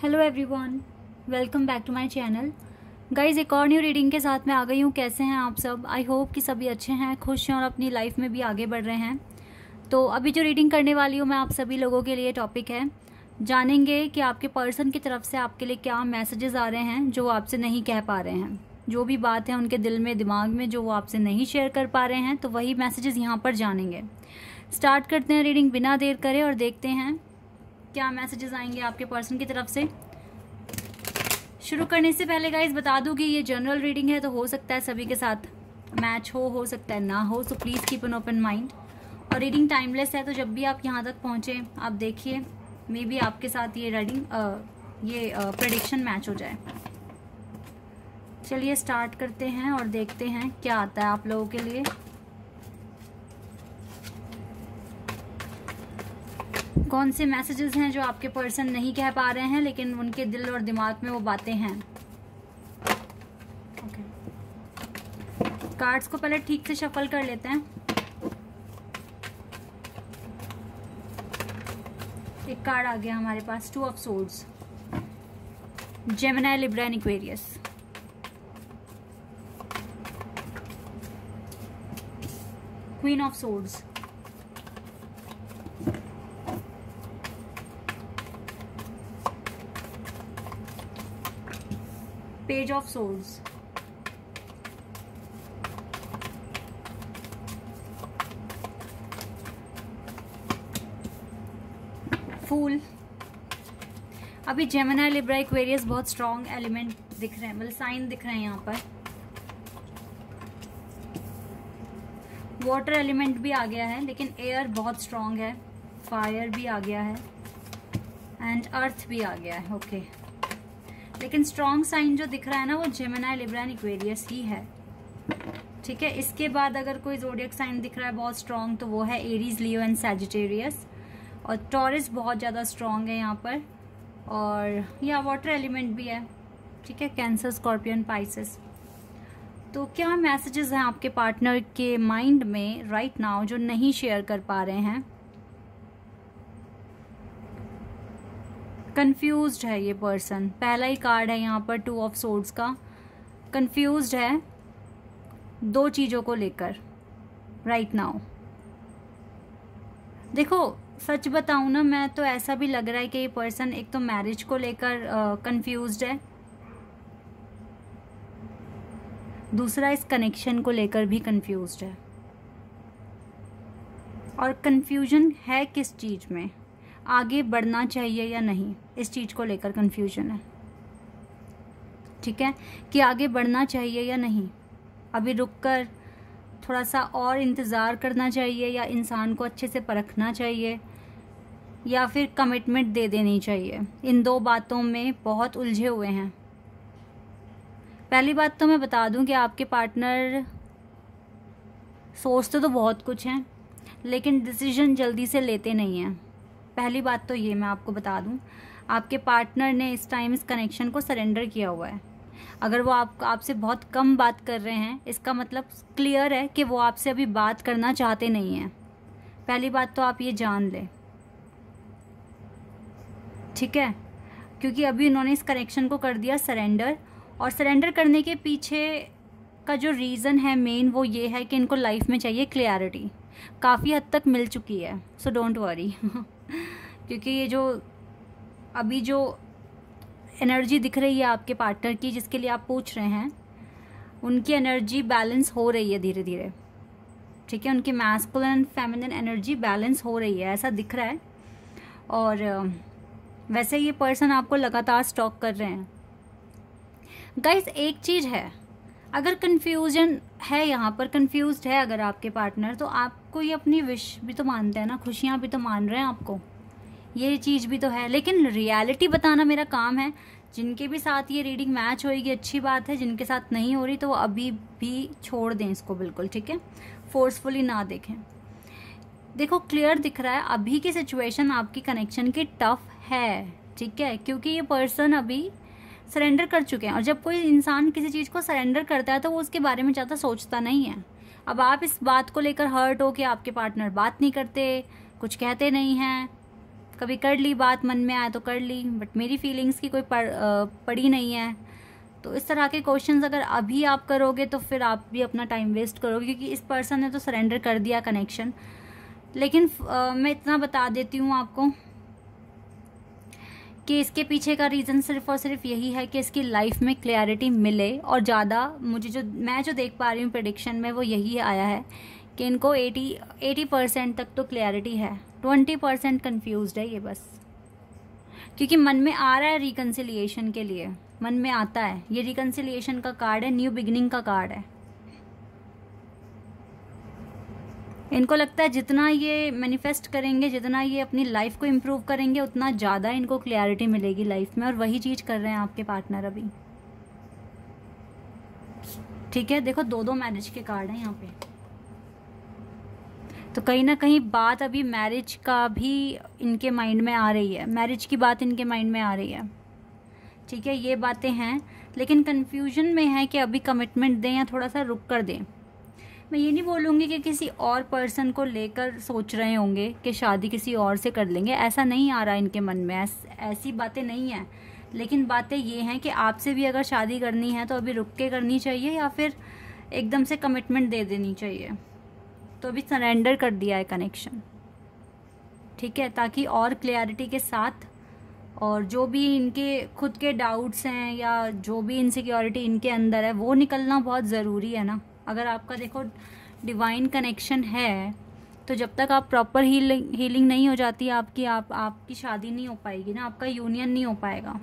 Hello everyone, welcome back to my channel. Guys, एक और new reading के साथ मैं आ गई हूँ। कैसे हैं आप सब? आई होप कि सभी अच्छे हैं, खुश हैं और अपनी लाइफ में भी आगे बढ़ रहे हैं। तो अभी जो रीडिंग करने वाली हूँ मैं आप सभी लोगों के लिए टॉपिक है, जानेंगे कि आपके पर्सन की तरफ से आपके लिए क्या मैसेजेस आ रहे हैं जो वो आपसे नहीं कह पा रहे हैं। जो भी बात है उनके दिल में, दिमाग में, जो वो आपसे नहीं शेयर कर पा रहे हैं, तो वही मैसेजेस यहाँ पर जानेंगे। स्टार्ट करते हैं रीडिंग बिना देर करे और देखते हैं क्या मैसेजेस आएंगे आपके पर्सन की तरफ से। शुरू करने से पहले गाइज बता दूं कि ये जनरल रीडिंग है, तो हो सकता है सभी के साथ मैच हो सकता है ना हो, so please keep an open mind. और रीडिंग टाइमलेस है, तो जब भी आप यहाँ तक पहुँचे आप देखिए, मे बी आपके साथ ये प्रेडिक्शन मैच हो जाए। चलिए स्टार्ट करते हैं और देखते हैं क्या आता है आप लोगों के लिए। कौन से मैसेजेस हैं जो आपके पर्सन नहीं कह पा रहे हैं लेकिन उनके दिल और दिमाग में वो बातें हैं। ओके, कार्ड्स को पहले ठीक से शफल कर लेते हैं। एक कार्ड आ गया हमारे पास, 2 of swords, Gemini, Libra and Aquarius. Queen of swords, page of swords, fool. अभी जेमिनी, लिब्रा, एक्वेरियस बहुत स्ट्रॉन्ग एलिमेंट दिख रहे हैं, मतलब साइन दिख रहे हैं यहाँ पर। वाटर एलिमेंट भी आ गया है लेकिन एयर बहुत स्ट्रॉन्ग है, फायर भी आ गया है एंड अर्थ भी आ गया है। ओके, लेकिन स्ट्रॉन्ग साइन जो दिख रहा है ना वो जेमिनी, लिब्रा एंड एक्वेरियस ही है। ठीक है, इसके बाद अगर कोई ज़ोडिएक साइन दिख रहा है बहुत स्ट्रॉन्ग तो वो है एरीज, लियो एंड सैजिटेरियस। और टॉरस बहुत ज़्यादा स्ट्रॉन्ग है यहाँ पर, और यहाँ वाटर एलिमेंट भी है। ठीक है, कैंसर, स्कॉर्पियन, पाइसेस। तो क्या मैसेजेस हैं आपके पार्टनर के माइंड में राइट नाउ जो नहीं शेयर कर पा रहे हैं? कंफ्यूज्ड है ये पर्सन। पहला ही कार्ड है यहाँ पर 2 ऑफ सोर्ड्स का। कंफ्यूज्ड है 2 चीज़ों को लेकर राइट नाउ। देखो सच बताऊँ ना, मैं तो ऐसा भी लग रहा है कि ये पर्सन एक तो मैरिज को लेकर कंफ्यूज्ड है, दूसरा इस कनेक्शन को लेकर भी कंफ्यूज्ड है। और कंफ्यूजन है किस चीज़ में, आगे बढ़ना चाहिए या नहीं, इस चीज़ को लेकर कंफ्यूजन है। ठीक है, कि आगे बढ़ना चाहिए या नहीं, अभी रुककर थोड़ा सा और इंतज़ार करना चाहिए, या इंसान को अच्छे से परखना चाहिए, या फिर कमिटमेंट दे देनी चाहिए। इन 2 बातों में बहुत उलझे हुए हैं। पहली बात तो मैं बता दूं कि आपके पार्टनर सोचते तो बहुत कुछ हैं लेकिन डिसीजन जल्दी से लेते नहीं हैं। पहली बात तो ये मैं आपको बता दूं, आपके पार्टनर ने इस टाइम इस कनेक्शन को सरेंडर किया हुआ है। अगर वो आपसे बहुत कम बात कर रहे हैं, इसका मतलब क्लियर है कि वो आपसे अभी बात करना चाहते नहीं हैं। पहली बात तो आप ये जान लें। ठीक है, क्योंकि अभी उन्होंने इस कनेक्शन को कर दिया सरेंडर, और सरेंडर करने के पीछे का जो रीज़न है मेन वो ये है कि इनको लाइफ में चाहिए क्लियरिटी। काफ़ी हद तक मिल चुकी है, सो डोंट वरी। क्योंकि ये जो अभी जो एनर्जी दिख रही है आपके पार्टनर की, जिसके लिए आप पूछ रहे हैं, उनकी एनर्जी बैलेंस हो रही है धीरे धीरे। ठीक है, उनकी मैस्कुलिन फेमिनिन एनर्जी बैलेंस हो रही है, ऐसा दिख रहा है। और वैसे ये पर्सन आपको लगातार स्टॉक कर रहे हैं। गाइस, एक चीज़ है, अगर कंफ्यूजन है यहाँ पर, कंफ्यूज्ड है अगर आपके पार्टनर, तो आपको ये अपनी विश भी तो मानते हैं ना, खुशियाँ भी तो मान रहे हैं आपको, ये चीज़ भी तो है। लेकिन रियलिटी बताना मेरा काम है। जिनके भी साथ ये रीडिंग मैच होएगी अच्छी बात है, जिनके साथ नहीं हो रही तो वो अभी भी छोड़ दें इसको बिल्कुल। ठीक है, फोर्सफुली ना देखें। देखो क्लियर दिख रहा है अभी की सिचुएशन आपकी कनेक्शन की टफ है। ठीक है, क्योंकि ये पर्सन अभी सरेंडर कर चुके हैं, और जब कोई इंसान किसी चीज़ को सरेंडर करता है तो वो उसके बारे में ज़्यादा सोचता नहीं है। अब आप इस बात को लेकर हर्ट हो कि आपके पार्टनर बात नहीं करते, कुछ कहते नहीं हैं, कभी कर ली बात, मन में आया तो कर ली, बट मेरी फीलिंग्स की कोई पड़ी नहीं है। तो इस तरह के क्वेश्चंस अगर अभी आप करोगे तो फिर आप भी अपना टाइम वेस्ट करोगे, क्योंकि इस पर्सन ने तो सरेंडर कर दिया कनेक्शन। लेकिन मैं इतना बता देती हूँ आपको कि इसके पीछे का रीज़न सिर्फ और सिर्फ यही है कि इसकी लाइफ में क्लैरिटी मिले। और ज़्यादा मुझे मैं जो देख पा रही हूँ प्रेडिक्शन में वो यही आया है कि इनको 80% तक तो क्लैरिटी है, 20% कन्फ्यूज्ड है ये बस। क्योंकि मन में आ रहा है रिकन्सिलिएशन के लिए, मन में आता है। ये रिकन्सिलिएशन का कार्ड है, न्यू बिगिनिंग का कार्ड है। इनको लगता है जितना ये मैनिफेस्ट करेंगे, जितना ये अपनी लाइफ को इम्प्रूव करेंगे, उतना ज़्यादा इनको क्लैरिटी मिलेगी लाइफ में। और वही चीज़ कर रहे हैं आपके पार्टनर अभी। ठीक है, देखो 2 मैरिज के कार्ड हैं यहाँ पे। तो कहीं ना कहीं बात अभी मैरिज का भी इनके माइंड में आ रही है, मैरिज की बात इनके माइंड में आ रही है। ठीक है, ये बातें हैं, लेकिन कन्फ्यूजन में है कि अभी कमिटमेंट दें या थोड़ा सा रुक कर दें। मैं ये नहीं बोलूँगी कि किसी और पर्सन को लेकर सोच रहे होंगे कि शादी किसी और से कर लेंगे, ऐसा नहीं आ रहा इनके मन में, ऐसी बातें नहीं हैं। लेकिन बातें ये हैं कि आपसे भी अगर शादी करनी है तो अभी रुक के करनी चाहिए या फिर एकदम से कमिटमेंट दे देनी चाहिए। तो अभी सरेंडर कर दिया है कनेक्शन। ठीक है, ताकि और क्लैरिटी के साथ, और जो भी इनके खुद के डाउट्स हैं या जो भी इनसिक्योरिटी इनके अंदर है वो निकलना बहुत ज़रूरी है ना। अगर आपका देखो डिवाइन कनेक्शन है तो जब तक आप प्रॉपर हीलिंग नहीं हो जाती आपकी शादी नहीं हो पाएगी ना, आपका यूनियन नहीं हो पाएगा।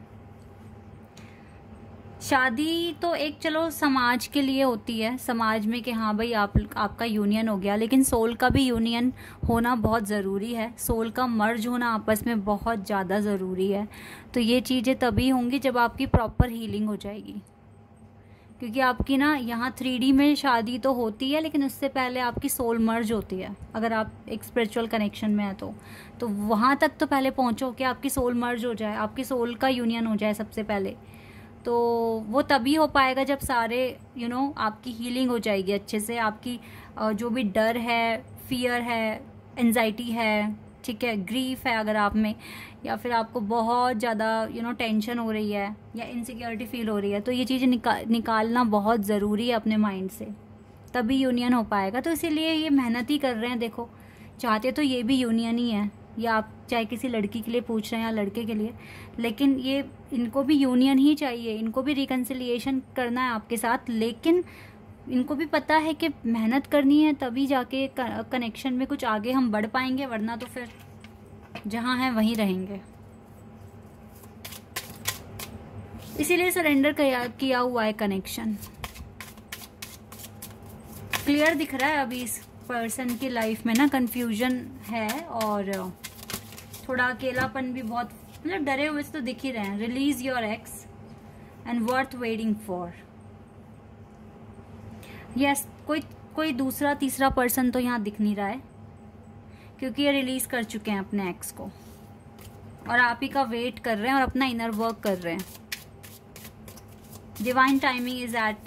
शादी तो एक चलो समाज के लिए होती है, समाज में कि हाँ भाई आपका यूनियन हो गया, लेकिन सोल का भी यूनियन होना बहुत ज़रूरी है। सोल का मर्ज होना आपस में बहुत ज़्यादा ज़रूरी है। तो ये चीज़ें तभी होंगी जब आपकी प्रॉपर हीलिंग हो जाएगी। क्योंकि आपकी ना यहाँ 3D में शादी तो होती है, लेकिन उससे पहले आपकी सोल मर्ज होती है। अगर आप एक स्पिरिचुअल कनेक्शन में है तो वहाँ तक तो पहले पहुँचो कि आपकी सोल मर्ज हो जाए, आपकी सोल का यूनियन हो जाए सबसे पहले। तो वो तभी हो पाएगा जब सारे आपकी हीलिंग हो जाएगी अच्छे से। आपकी जो भी डर है, फियर है, एंजाइटी है, ठीक है, ग्रीफ है अगर आप में, या फिर आपको बहुत ज़्यादा टेंशन हो रही है या इनसिक्योरिटी फील हो रही है, तो ये चीज़ें निकालना बहुत ज़रूरी है अपने माइंड से, तभी यूनियन हो पाएगा। तो इसीलिए ये मेहनत ही कर रहे हैं। देखो, चाहते तो ये भी यूनियन ही है, या आप चाहे किसी लड़की के लिए पूछ रहे हैं या लड़के के लिए, लेकिन ये इनको भी यूनियन ही चाहिए, इनको भी रिकन्सिलिएशन करना है आपके साथ। लेकिन इनको भी पता है कि मेहनत करनी है तभी जाके कनेक्शन में कुछ आगे हम बढ़ पाएंगे, वरना तो फिर जहाँ हैं वहीं रहेंगे। इसीलिए सरेंडर किया हुआ है कनेक्शन। क्लियर दिख रहा है अभी इस पर्सन की लाइफ में ना कंफ्यूजन है, और थोड़ा अकेलापन भी बहुत, मतलब डरे हुए तो दिख ही रहे हैं। Release your ex and worth waiting for. Yes, कोई दूसरा तीसरा पर्सन तो यहाँ दिख नहीं रहा है, क्योंकि ये रिलीज कर चुके हैं अपने एक्स को और आप ही का वेट कर रहे हैं और अपना इनर वर्क कर रहे हैं। Divine timing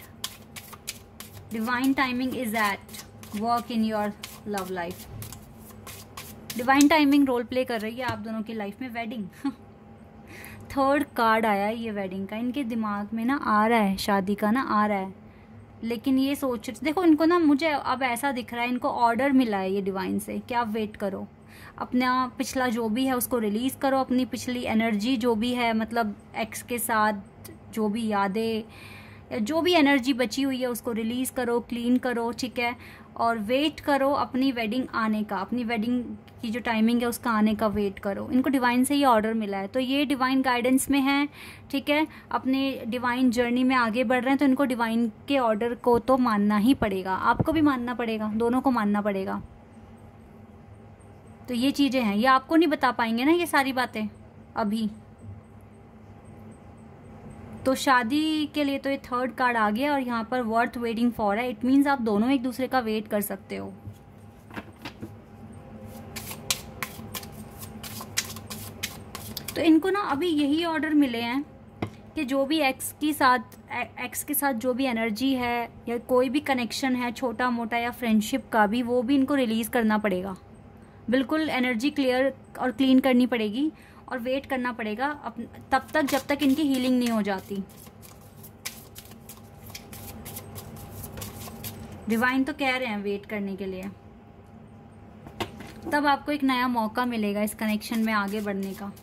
is at work in your love life. Divine timing role play कर रही है आप दोनों की लाइफ में। वेडिंग 3rd कार्ड आया है ये वेडिंग का। इनके दिमाग में ना आ रहा है, शादी का ना आ रहा है, लेकिन ये देखो इनको ना, मुझे अब ऐसा दिख रहा है इनको ऑर्डर मिला है ये डिवाइन से कि आप वेट करो, अपना पिछला जो भी है उसको रिलीज़ करो, अपनी पिछली एनर्जी जो भी है, मतलब एक्स के साथ जो भी यादें या जो भी एनर्जी बची हुई है उसको रिलीज़ करो, क्लीन करो, ठीक है, और वेट करो अपनी वेडिंग आने का, अपनी वेडिंग की जो टाइमिंग है उसका आने का वेट करो। इनको डिवाइन से ही ऑर्डर मिला है, तो ये डिवाइन गाइडेंस में है, ठीक है, अपने डिवाइन जर्नी में आगे बढ़ रहे हैं, तो इनको डिवाइन के ऑर्डर को तो मानना ही पड़ेगा, आपको भी मानना पड़ेगा, दोनों को मानना पड़ेगा। तो ये चीज़ें हैं, ये आपको नहीं बता पाएंगे ना ये सारी बातें अभी। तो शादी के लिए तो ये 3rd कार्ड आ गया और यहाँ पर वर्थ वेटिंग फॉर है। इट मीन्स आप दोनों एक दूसरे का वेट कर सकते हो। तो इनको ना अभी यही ऑर्डर मिले हैं कि जो भी एक्स के साथ जो भी एनर्जी है या कोई भी कनेक्शन है छोटा मोटा या फ्रेंडशिप का भी, वो भी इनको रिलीज़ करना पड़ेगा। बिल्कुल एनर्जी क्लियर और क्लीन करनी पड़ेगी और वेट करना पड़ेगा तब तक जब तक इनकी हीलिंग नहीं हो जाती। डिवाइन तो कह रहे हैं वेट करने के लिए, तब आपको एक नया मौका मिलेगा इस कनेक्शन में आगे बढ़ने का।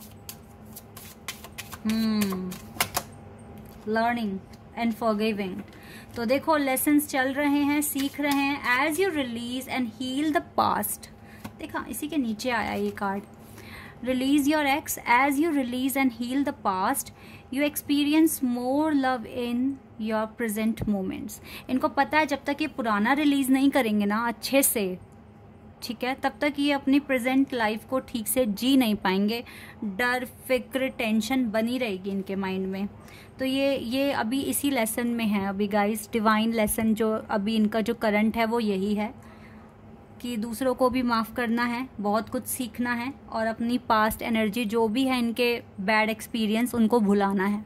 Learning and forgiving. तो देखो लेसन्स चल रहे हैं, सीख रहे हैं। As you release and heal the past, देखा इसी के नीचे आया ये card, release your ex. As you release and heal the past you experience more love in your present moments. इनको पता है जब तक ये पुराना रिलीज नहीं करेंगे ना अच्छे से, ठीक है, तब तक ये अपनी प्रेजेंट लाइफ को ठीक से जी नहीं पाएंगे। डर, फिक्र, टेंशन बनी रहेगी इनके माइंड में। तो ये अभी इसी लेसन में है अभी गाइस। डिवाइन लेसन जो अभी इनका जो करंट है वो यही है कि दूसरों को भी माफ़ करना है, बहुत कुछ सीखना है और अपनी पास्ट एनर्जी जो भी है इनके बैड एक्सपीरियंस उनको भुलाना है।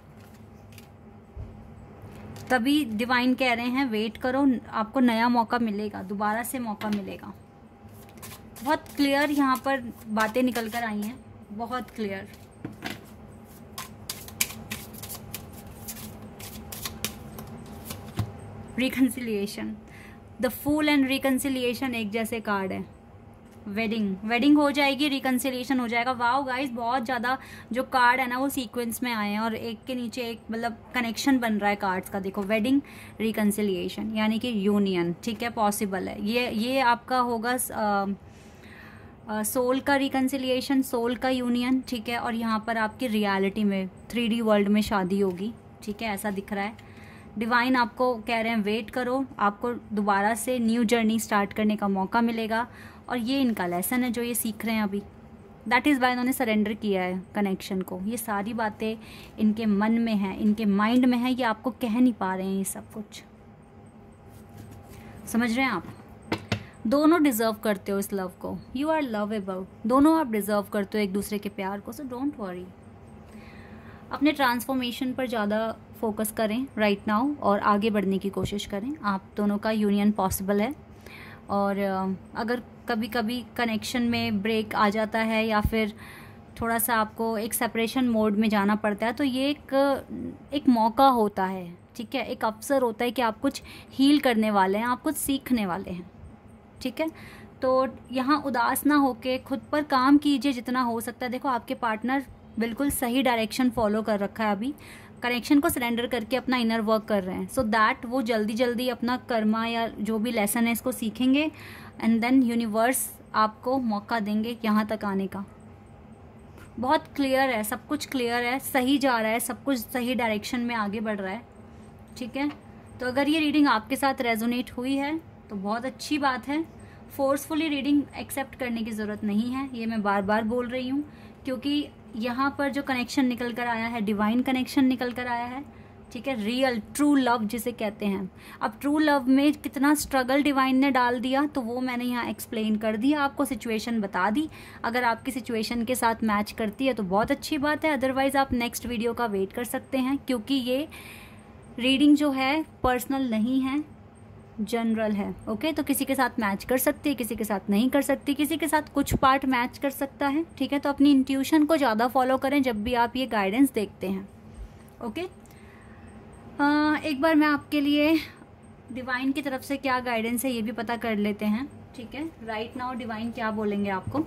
तभी डिवाइन कह रहे हैं वेट करो, आपको नया मौका मिलेगा, दोबारा से मौका मिलेगा। बहुत क्लियर यहाँ पर बातें निकल कर आई हैं, बहुत clear. Reconciliation, the fool and reconciliation एक जैसे कार्ड है। वेडिंग हो जाएगी, रिकन्सिलिएशन हो जाएगा। वाओ गाइस, बहुत ज़्यादा जो कार्ड है ना वो सीक्वेंस में आए हैं और एक के नीचे एक मतलब कनेक्शन बन रहा है कार्ड्स का। देखो वेडिंग, रिकन्सिलिएशन यानी कि यूनियन, ठीक है, पॉसिबल है। ये आपका होगा सोल का रिकन्सिलिएशन, सोल का यूनियन, ठीक है। और यहाँ पर आपकी रियलिटी में 3D वर्ल्ड में शादी होगी, ठीक है, ऐसा दिख रहा है। डिवाइन आपको कह रहे हैं वेट करो, आपको दोबारा से न्यू जर्नी स्टार्ट करने का मौका मिलेगा। और ये इनका लेसन है जो ये सीख रहे हैं अभी। दैट इज़ वाई इन्होंने सरेंडर किया है कनेक्शन को। ये सारी बातें इनके मन में हैं, इनके माइंड में है, ये आपको कह नहीं पा रहे हैं ये सब कुछ। समझ रहे हैं आप? दोनों डिज़र्व करते हो इस लव को। यू आर लवेबल, दोनों आप डिज़र्व करते हो एक दूसरे के प्यार को। सो डोंट वरी, अपने ट्रांसफॉर्मेशन पर ज़्यादा फोकस करें राइट नाउ और आगे बढ़ने की कोशिश करें। आप दोनों का यूनियन पॉसिबल है। और अगर कभी कभी कनेक्शन में ब्रेक आ जाता है या फिर थोड़ा सा आपको एक सेपरेशन मोड में जाना पड़ता है, तो ये एक मौका होता है, ठीक है, एक अवसर होता है कि आप कुछ हील करने वाले हैं, आप कुछ सीखने वाले हैं, ठीक है। तो यहाँ उदास ना होके खुद पर काम कीजिए जितना हो सकता है। देखो आपके पार्टनर बिल्कुल सही डायरेक्शन फॉलो कर रखा है, अभी कनेक्शन को सरेंडर करके अपना इनर वर्क कर रहे हैं। सो दैट वो जल्दी जल्दी अपना कर्मा या जो भी लेसन है इसको सीखेंगे एंड देन यूनिवर्स आपको मौका देंगे यहाँ तक आने का। बहुत क्लियर है, सब कुछ क्लियर है, सही जा रहा है, सब कुछ सही डायरेक्शन में आगे बढ़ रहा है, ठीक है। तो अगर ये रीडिंग आपके साथ रेजोनेट हुई है तो बहुत अच्छी बात है। फोर्सफुली रीडिंग एक्सेप्ट करने की ज़रूरत नहीं है, ये मैं बार बार बोल रही हूँ, क्योंकि यहाँ पर जो कनेक्शन निकल कर आया है, डिवाइन कनेक्शन निकल कर आया है, ठीक है, रियल ट्रू लव जिसे कहते हैं। अब ट्रू लव में कितना स्ट्रगल डिवाइन ने डाल दिया तो वो मैंने यहाँ एक्सप्लेन कर दिया, आपको सिचुएशन बता दी। अगर आपकी सिचुएशन के साथ मैच करती है तो बहुत अच्छी बात है, अदरवाइज़ आप नेक्स्ट वीडियो का वेट कर सकते हैं, क्योंकि ये रीडिंग जो है पर्सनल नहीं है, जनरल है। ओके, तो किसी के साथ मैच कर सकती है, किसी के साथ नहीं कर सकती, किसी के साथ कुछ पार्ट मैच कर सकता है, ठीक है। तो अपनी इंट्यूशन को ज़्यादा फॉलो करें जब भी आप ये गाइडेंस देखते हैं। ओके, एक बार मैं आपके लिए डिवाइन की तरफ से क्या गाइडेंस है ये भी पता कर लेते हैं, ठीक है। राइट नाउ डिवाइन क्या बोलेंगे आपको।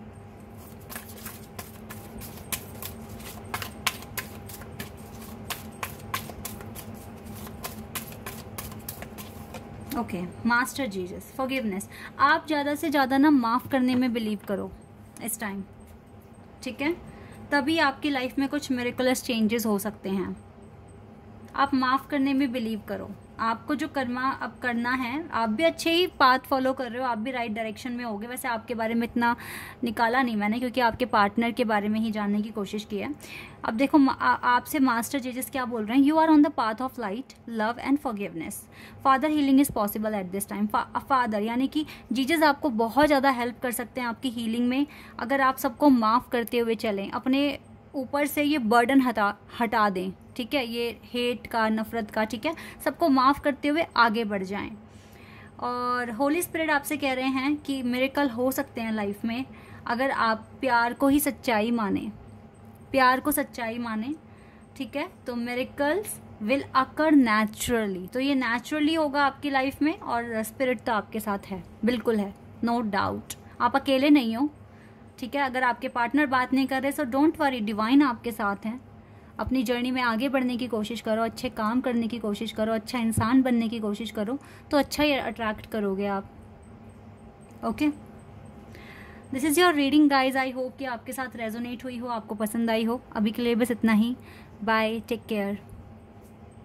Okay, master Jesus, forgiveness. आप ज़्यादा से ज़्यादा ना माफ़ करने में बिलीव करो इस टाइम, ठीक है, तभी आपकी लाइफ में कुछ मिरेकुलस चेंजेस हो सकते हैं। आप माफ़ करने में बिलीव करो। आपको जो कर्मा अब करना है, आप भी अच्छे ही पाथ फॉलो कर रहे हो, आप भी राइट डायरेक्शन में होगे। वैसे आपके बारे में इतना निकाला नहीं मैंने, क्योंकि आपके पार्टनर के बारे में ही जानने की कोशिश की है। अब देखो आपसे मास्टर जीसस क्या बोल रहे हैं। You are on the path of light, love and forgiveness. Father healing is possible at this time. Father यानी कि जीसस आपको बहुत ज़्यादा हेल्प कर सकते हैं आपकी हीलिंग में, अगर आप सबको माफ़ करते हुए चलें, अपने ऊपर से ये बर्डन हटा दें, ठीक है, ये हेट का, नफ़रत का, ठीक है, सबको माफ़ करते हुए आगे बढ़ जाएं। और होली स्पिरिट आपसे कह रहे हैं कि मिरेकल हो सकते हैं लाइफ में अगर आप प्यार को ही सच्चाई माने, प्यार को सच्चाई माने, ठीक है। तो मिरेकल्स विल अकर नेचुरली, तो ये नेचुरली होगा आपकी लाइफ में। और स्पिरिट तो आपके साथ है, बिल्कुल है, नो डाउट। आप अकेले नहीं हो, ठीक है। अगर आपके पार्टनर बात नहीं कर रहे सो डोंट वरी, डिवाइन आपके साथ हैं। अपनी जर्नी में आगे बढ़ने की कोशिश करो, अच्छे काम करने की कोशिश करो, अच्छा इंसान बनने की कोशिश करो, तो अच्छा ही अट्रैक्ट करोगे आप। Okay, this is your reading guys. I hope कि आपके साथ रेजोनेट हुई हो, आपको पसंद आई हो। अभी के लिए बस इतना ही। Bye, take care.